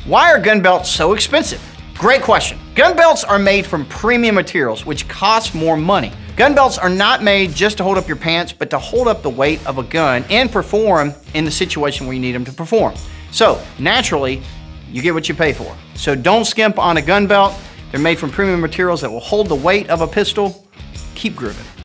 Why are gun belts so expensive? Great question. Gun belts are made from premium materials, which cost more money. Gun belts are not made just to hold up your pants, but to hold up the weight of a gun and perform in the situation where you need them to perform. So naturally, you get what you pay for. So don't skimp on a gun belt. They're made from premium materials that will hold the weight of a pistol. Keep grooving.